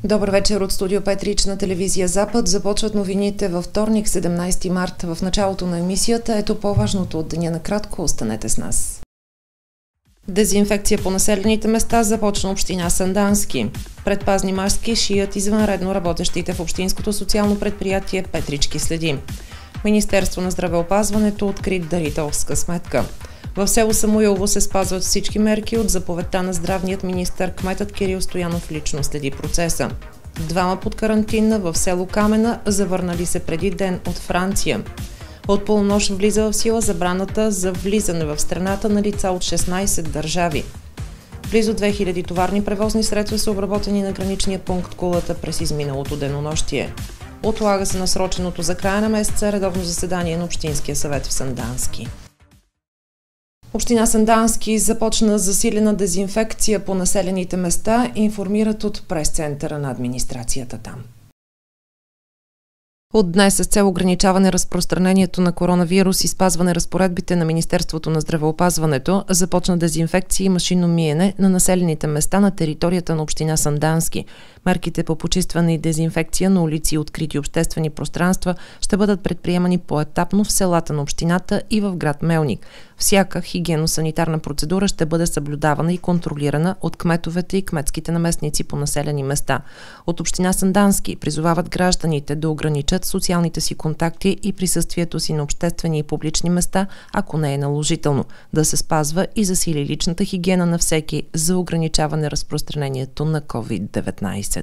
Добър вечер от студио Петрич на телевизия Запад. Започват новините във вторник, 17 март. В началото на емисията ето по-важното от деня. Накратко останете с нас. Дезинфекция по населените места започна община Сандански. Предпазни маски шият извънредно работещите в общинското социално предприятие Петрички следи. Министерство на здравеопазването откри дарителска сметка. В село Самуилово се спазват всички мерки от заповедта на здравният министър. Кметът Кирил Стоянов лично следи процеса. 2 под карантина в село Камена, завърнали се преди ден от Франция. От полунощ влиза в сила забраната за влизане в страната на лица от 16 държави. Близо 2000 товарни превозни средства са обработени на граничния пункт Кулата през изминалото денонощие. Отлага се насроченото за края на месеца редовно заседание на Общинския съвет в Сандански. Община Сандански започна засилена дезинфекция по населените места, информират от прес-центъра на администрацията там. От днес с цел ограничаване разпространението на коронавирус и спазване разпоредбите на Министерството на здравеопазването започна дезинфекция и машинно миене на населените места на територията на община Сандански. Мерките по почистване и дезинфекция на улици и открити обществени пространства ще бъдат предприемани поетапно в селата на общината и в град Мелник. Всяка хигиенно-санитарна процедура ще бъде съблюдавана и контролирана от кметовете и кметските наместници по населени места. От община Сандански призовават гражданите да ограничат социалните си контакти и присъствието си на обществени и публични места, ако не е наложително, да се спазва и засили личната хигиена на всеки за ограничаване разпространението на COVID-19.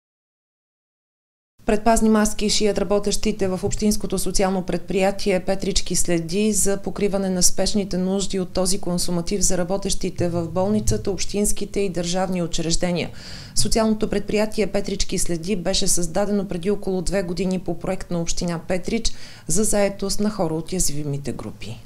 Предпазни маски шият работещите в общинското социално предприятие Петрички следи за покриване на спешните нужди от този консуматив за работещите в болницата, общинските и държавни учреждения. Социалното предприятие Петрички следи беше създадено преди около 2 години по проект на община Петрич за заетост на хора от уязвимите групи.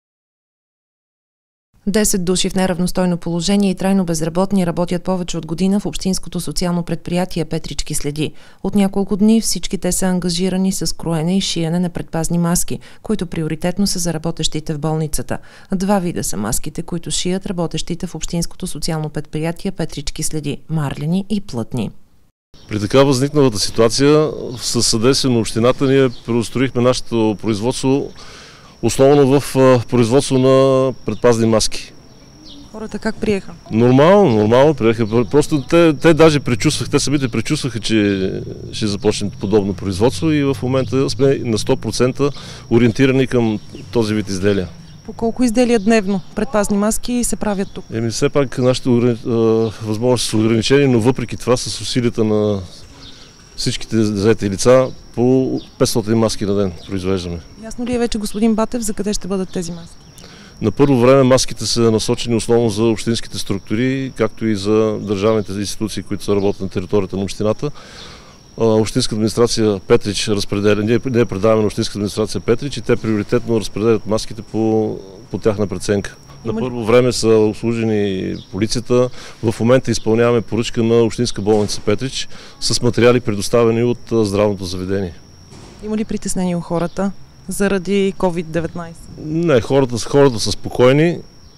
10 души в неравностойно положение и трайно безработни работят повече от година в общинското социално предприятие Петрички следи. От няколко дни всички те са ангажирани с кроене и шиене на предпазни маски, които приоритетно са за работещите в болницата. 2 вида са маските, които шият работещите в общинското социално предприятие Петрички следи – марлени и плътни. При така възникналата ситуация със съдействие на общината ние преустроихме нашето производство основно в производство на предпазни маски. Хората как приеха? Нормално приеха. Просто те даже предчувстваха, те самите предчувстваха, че ще започнем подобно производство и в момента сме на 100% ориентирани към този вид изделия. По колко изделия дневно предпазни маски се правят тук? Все пак нашите възможности са ограничени, но въпреки това с усилията на всичките заети лица по 500 маски на ден произвеждаме. Ясно ли е вече, господин Батев, за къде ще бъдат тези маски? На първо време маските са насочени основно за общинските структури, както и за държавните институции, които са работят на територията на общината. Общинска администрация Петрич разпределя, ние предаваме на Общинска администрация Петрич и те приоритетно разпределят маските по тяхна преценка. На първо време са обслужени полицията. В момента изпълняваме поръчка на Общинска болница Петрич с материали, предоставени от здравното заведение. Има ли притеснение у хората заради COVID-19? Не, хората са спокойни.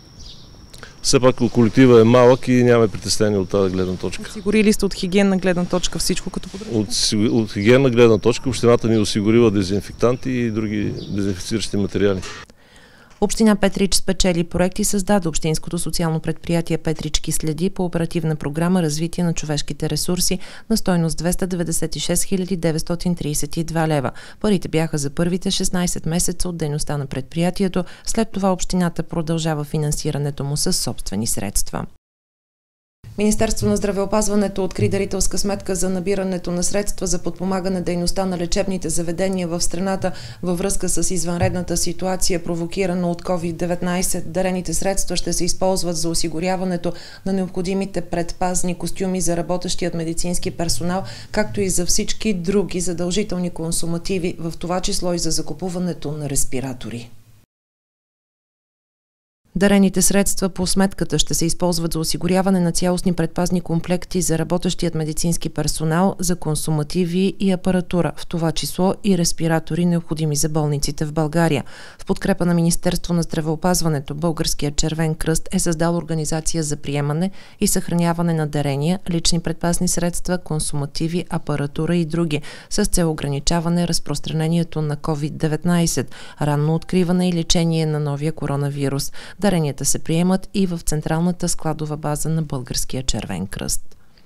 Все пак колектива е малък и нямаме притеснение от тази гледна точка. Осигурили сте от хигиенна гледна точка всичко като поддръжка? От хигиенна гледна точка общината ни осигурила дезинфектанти и други дезинфициращи материали. Община Петрич спечели проект и създаде общинското социално предприятие Петрички следи по оперативна програма развитие на човешките ресурси на стойност 296 932 лева. Парите бяха за първите 16 месеца от дейността на предприятието. След това общината продължава финансирането му със собствени средства. Министерство на здравеопазването откри дарителска сметка за набирането на средства за подпомагане дейността на лечебните заведения в страната във връзка с извънредната ситуация, провокирана от COVID-19. Дарените средства ще се използват за осигуряването на необходимите предпазни костюми за работещият медицински персонал, както и за всички други задължителни консумативи, в това число и за закупуването на респиратори. Дарените средства по сметката ще се използват за осигуряване на цялостни предпазни комплекти за работещият медицински персонал, за консумативи и апаратура, в това число и респиратори, необходими за болниците в България. В подкрепа на Министерство на здравеопазването, Българският червен кръст е създал организация за приемане и съхраняване на дарения, лични предпазни средства, консумативи, апаратура и други, с цел ограничаване разпространението на COVID-19, ранно откриване и лечение на новия коронавирус. Даренията се приемат и в централната складова база на Българския червен кръст.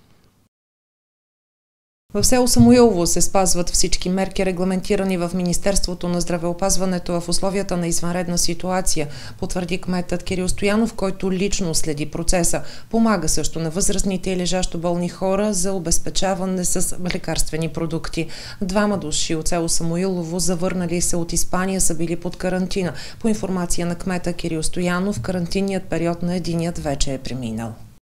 В село Самуилово се спазват всички мерки, регламентирани в Министерството на здравеопазването в условията на извънредна ситуация, потвърди кметът Кирил Стоянов, който лично следи процеса. Помага също на възрастните и лежащо болни хора за обезпечаване с лекарствени продукти. 2 души от село Самуилово, завърнали се от Испания, са били под карантина. По информация на кмета Кирил Стоянов, карантинният период на единият вече е преминал.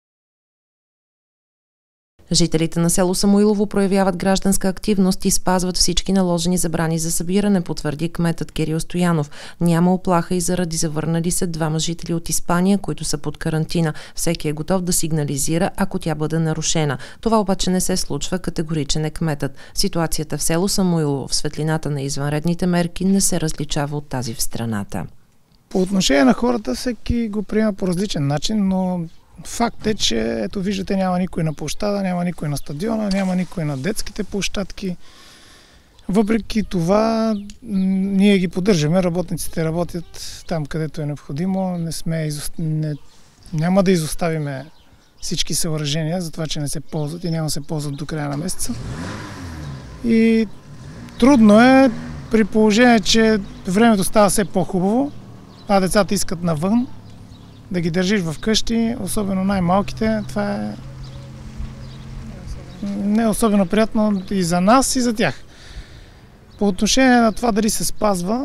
Жителите на село Самуилово проявяват гражданска активност и спазват всички наложени забрани за събиране, потвърди кметът Кирил Стоянов. Няма уплаха и заради завърнали се 2 жители от Испания, които са под карантина. Всеки е готов да сигнализира, ако тя бъде нарушена. Това обаче не се случва, категоричен е кметът. Ситуацията в село Самуилово в светлината на извънредните мерки не се различава от тази в страната. По отношение на хората всеки го приема по различен начин, но факт е, че ето виждате, няма никой на площада, няма никой на стадиона, няма никой на детските площадки. Въпреки това, ние ги поддържаме, работниците работят там, където е необходимо. Няма да изоставиме всички съоръжения, за това, че не се ползват и няма да се ползват до края на месеца. И трудно е, при положение, че времето става все по-хубаво, а децата искат навън, да ги държиш в къщи, особено най-малките, това е не особено приятно и за нас, и за тях. По отношение на това дали се спазва,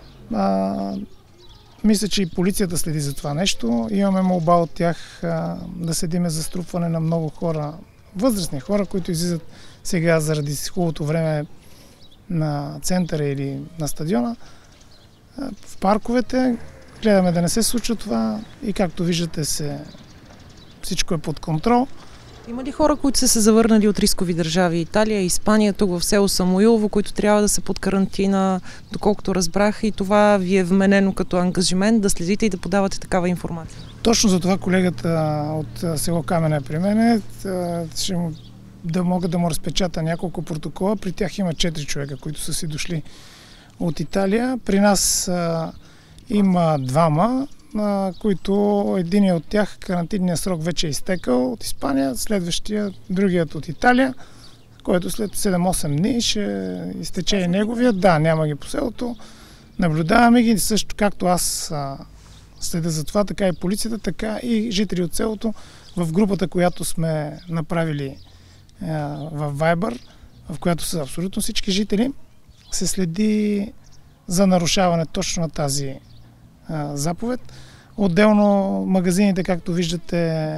мисля, че и полицията следи за това нещо. Имаме молба от тях да седиме за струпване на много хора, възрастни хора, които излизат сега заради хубавото време на центъра или на стадиона, в парковете. Гледаме да не се случва това и както виждате всичко е под контрол. Има ли хора, които са се завърнали от рискови държави? Италия, Испания, тук в село Самуилово, които трябва да са под карантина, доколкото разбрах, и това ви е вменено като ангажимент да следите и да подавате такава информация? Точно за това колегата от село Камена е при мен. Да мога да му разпечата няколко протокола. При тях има 4 човека, които са си дошли от Италия. При нас има 2, които единият от тях карантинният срок вече е изтекал от Испания, другият от Италия, който след 7-8 дни ще изтече и неговия. Да, няма ги по селото. Наблюдаваме ги също, както аз следя за това, така и полицията, така и жители от селото в групата, която сме направили в Viber, в която са абсолютно всички жители, се следи за нарушаване точно на тази заповед. Отделно магазините, както виждате,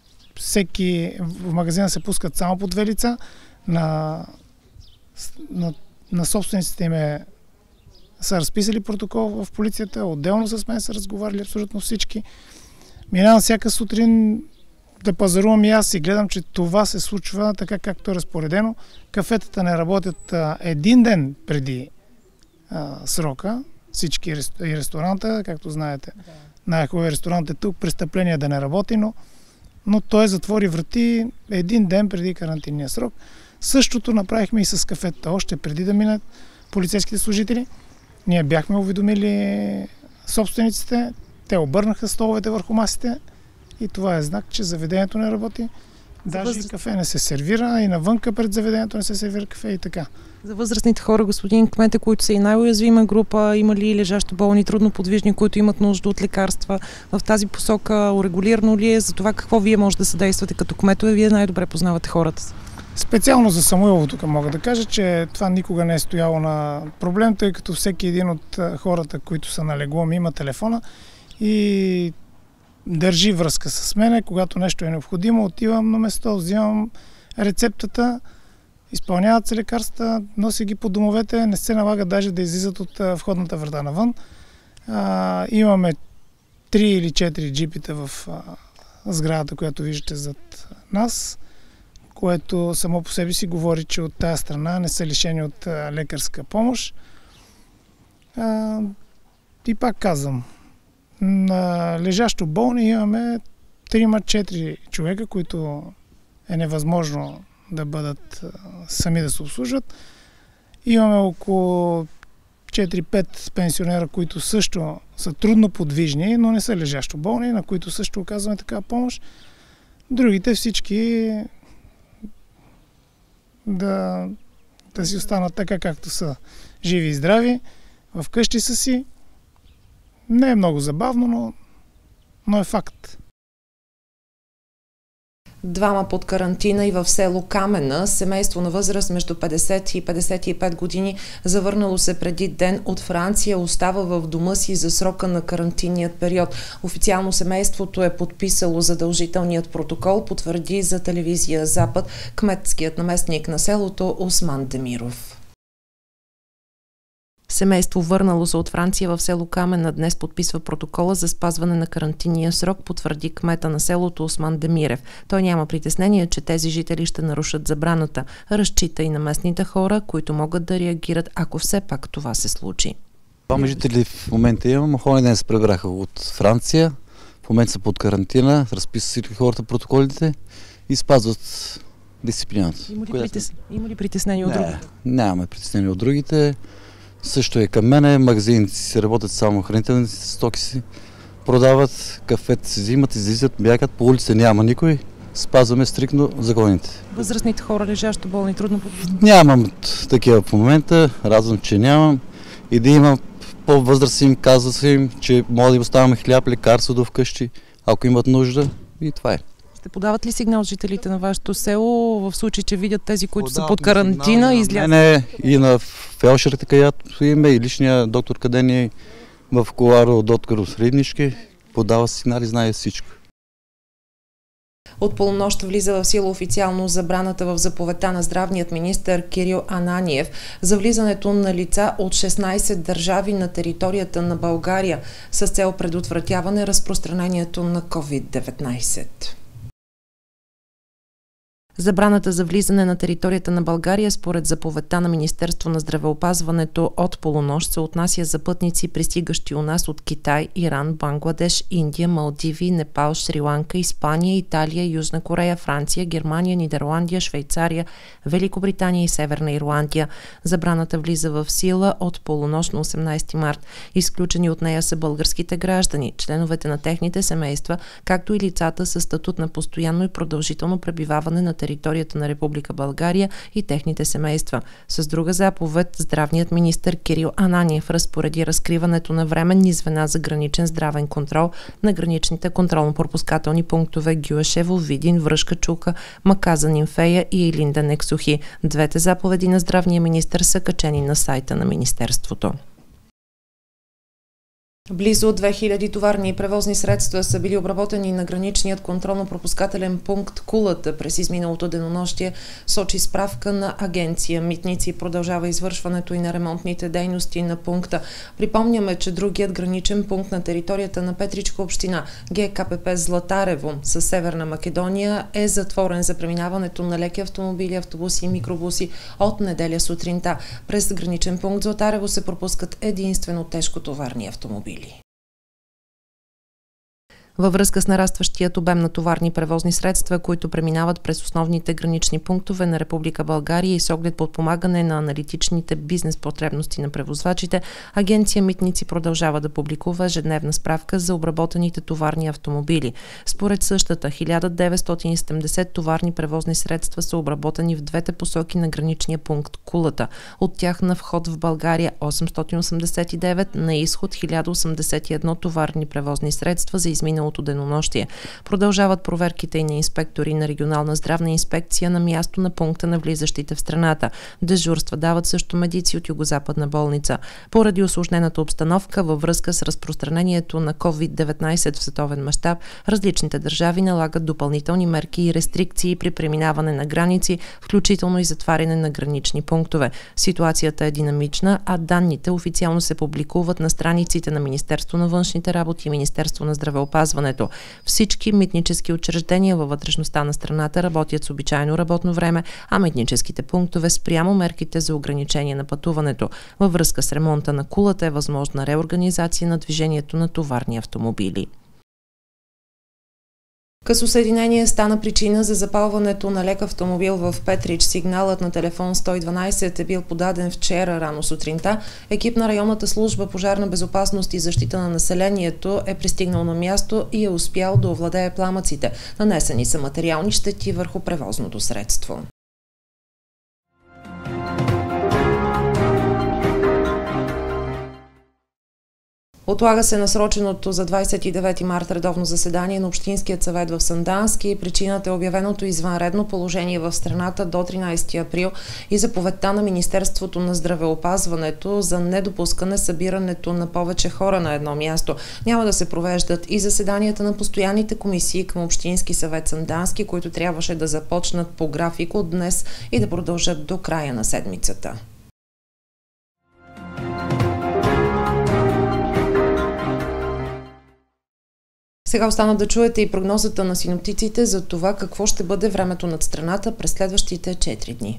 в магазина се пускат само по 2 лица. На собствениците им са разписали протокол в полицията, отделно с мен са разговаряли абсолютно всички. Минавам всяка сутрин да пазарувам и аз и гледам, че това се случва така, както е разпоредено. Кафетата не работят един ден преди срока, всички и ресторанта, както знаете. Да. Най-хубавият ресторант е тук, престъпление да не работи, но той затвори врати един ден преди карантинния срок. Същото направихме и с кафетата, още преди да минат полицейските служители. Ние бяхме уведомили собствениците, те обърнаха столовете върху масите и това е знак, че заведението не работи. Даже и кафе не се сервира, и навънка пред заведението не се сервира кафе и така. За възрастните хора, господин кмете, които са и най-уязвима група, има ли лежащо болни, трудноподвижни, които имат нужда от лекарства? В тази посока урегулирано ли е? За това какво вие може да съдействате като кметове? Вие най-добре познавате хората си. Специално за Самуилово тук мога да кажа, че това никога не е стояло на проблем, тъй като всеки един от хората, които са на легло, ми има телефона и държи връзка с мене. Когато нещо е необходимо, отивам на место, взимам рецептата, изпълняват се лекарства, носи ги по домовете, не се налага даже да излизат от входната врата навън. Имаме 3 или 4 джипита в сградата, която виждате зад нас, което само по себе си говори, че от тая страна не са лишени от лекарска помощ. И пак казвам, на лежащо болни имаме 3-4 човека, които е невъзможно да бъдат сами да се обслужват. Имаме около 4-5 пенсионера, които също са трудно подвижни, но не са лежащо болни, на които също оказваме такава помощ. Другите всички да си останат така, както са, живи и здрави, в къщи са си. Не е много забавно, но е факт. Двама под карантина и в село Камена, семейство на възраст между 50 и 55 години, завърнало се преди ден от Франция, остава в дома си за срока на карантинният период. Официално семейството е подписало задължителният протокол, потвърди за телевизия Запад кметският наместник на селото Осман Демиров. Семейство, върнало се от Франция в село Камена, днес подписва протокола за спазване на карантинния срок, потвърди кмета на селото Осман Демирев. Той няма притеснение, че тези жители ще нарушат забраната. Разчита и на местните хора, които могат да реагират, ако все пак това се случи. Двама жители в момента имам. Онзи ден се прибраха от Франция. В момента са под карантина, разписат всички хората протоколите и спазват дисциплината. Има ли притеснение от другите? Нямаме притеснение от другите. Също е към мене, магазините си работят само хранителните стоки си, продават, кафета си взимат, излизат, бягат, по улица няма никой, спазваме стриктно законите. Възрастните хора, лежащо болни, трудно подвижни? Нямам такива в момента, радвам, че нямам. И да имам по-възрастни им, казва се им, че може да им оставяме хляб, лекарство до вкъщи, ако имат нужда, и това е. Ще подават ли сигнал жителите на вашето село в случай, че видят тези, които са под карантина и излязат? Не, и на фелшерите, където име, и личния доктор Кадени в Коларо, доктор Среднишки, подава сигнали, знае всичко. От полунощ влиза в сила официално забраната в заповедта на здравният министър Кирил Ананиев за влизането на лица от 16 държави на територията на България с цел предотвратяване разпространението на COVID-19. Забраната за влизане на територията на България според заповедта на Министерство на здравеопазването от полунощ се отнася за пътници, пристигащи у нас от Китай, Иран, Бангладеш, Индия, Малдиви, Непал, Шри-Ланка, Испания, Италия, Южна Корея, Франция, Германия, Нидерландия, Швейцария, Великобритания и Северна Ирландия. Забраната влиза в сила от полунощ на 18 март. Изключени от нея са българските граждани, членовете на техните семейства, както и лицата със статут на постоянно и продължително пребиваване на територията на Република България и техните семейства. С друга заповед, здравният министър Кирил Ананиев разпореди разкриването на временни звена за граничен здравен контрол на граничните контролно-пропускателни пунктове Гюешево, Видин, Връшка чука, Маказа, Нимфея и Илинда Нексухи. Двете заповеди на здравния министър са качени на сайта на министерството. Близо 2000 товарни и превозни средства са били обработени на граничният контролно-пропускателен пункт Кулата през изминалото денонощие, сочи справка на агенция Митници. Продължава извършването и на ремонтните дейности на пункта. Припомняме, че другият граничен пункт на територията на Петричка община, ГКПП Златарево със Северна Македония, е затворен за преминаването на леки автомобили, автобуси и микробуси от неделя сутринта. През граничен пункт Златарево се пропускат единствено тежкотоварни автомобили. Във връзка с нарастващият обем на товарни превозни средства, които преминават през основните гранични пунктове на Република България и с оглед подпомагане на аналитичните бизнес потребности на превозвачите, агенция Митници продължава да публикува ежедневна справка за обработените товарни автомобили. Според същата, 1970 товарни превозни средства са обработени в двете посоки на граничния пункт Кулата. От тях на вход в България 889, на изход 1081 товарни превозни средства за изминало миналото денонощие. Продължават проверките и на инспектори на регионална здравна инспекция на място на пункта на влизащите в страната. Дежурства дават също медици от Югозападна болница. Поради усложнената обстановка във връзка с разпространението на COVID-19 в световен мащаб, различните държави налагат допълнителни мерки и рестрикции при преминаване на граници, включително и затваряне на гранични пунктове. Ситуацията е динамична, а данните официално се публикуват на страниците на Министерство на външните работи и Министерство на здравеопазването. Всички митнически учреждения във вътрешността на страната работят с обичайно работно време, а митническите пунктове спрямо мерките за ограничение на пътуването. Във връзка с ремонта на кулата е възможна реорганизация на движението на товарни автомобили. Късосъединение стана причина за запалването на лек автомобил в Петрич. Сигналът на телефон 112 е бил подаден вчера рано сутринта. Екип на районната служба пожарна безопасност и защита на населението е пристигнал на място и е успял да овладее пламъците. Нанесени са материални щети върху превозното средство. Отлага се насроченото за 29 март редовно заседание на Общинският съвет в Сандански. Причината е обявеното извънредно положение в страната до 13 април и заповедта на Министерството на здравеопазването за недопускане събирането на повече хора на едно място. Няма да се провеждат и заседанията на постоянните комисии към Общински съвет Сандански, които трябваше да започнат по график от днес и да продължат до края на седмицата. Сега остана да чуете и прогнозата на синоптиците за това какво ще бъде времето над страната през следващите 4 дни.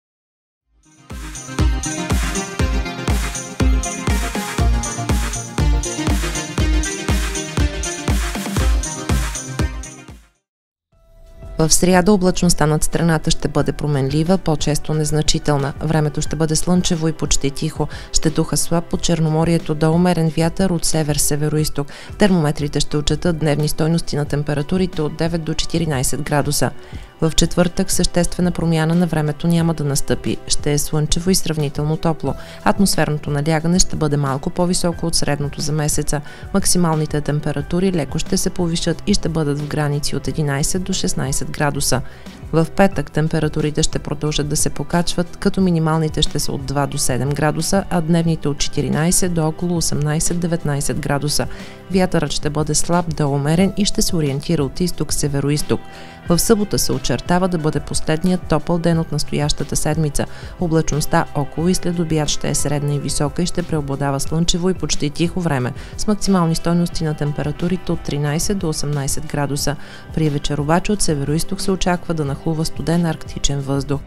В сряда облачността над страната ще бъде променлива, по-често незначителна. Времето ще бъде слънчево и почти тихо. Ще духа слаб по Черноморието до умерен вятър от север-североизток. Термометрите ще отчетат дневни стойности на температурите от 9 до 14 градуса. В четвъртък съществена промяна на времето няма да настъпи. Ще е слънчево и сравнително топло. Атмосферното налягане ще бъде малко по-високо от средното за месеца. Максималните температури леко ще се повишат и ще бъдат в граници от 11 до 16 градуса. В петък температурите ще продължат да се покачват, като минималните ще са от 2 до 7 градуса, а дневните от 14 до около 18-19 градуса. Вятърът ще бъде слаб до умерен и ще се ориентира от изток-североизток. В събота се очертава да бъде последният топъл ден от настоящата седмица. Облачността около и след обяд ще е средна и висока и ще преобладава слънчево и почти тихо време, с максимални стойности на температурите от 13 до 18 градуса. При вечер обаче от североизток се очаква да нахлува студен арктичен въздух.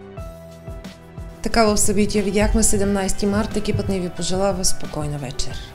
Така в събития видяхме 17 март. Екипът ни ви пожелава спокойна вечер.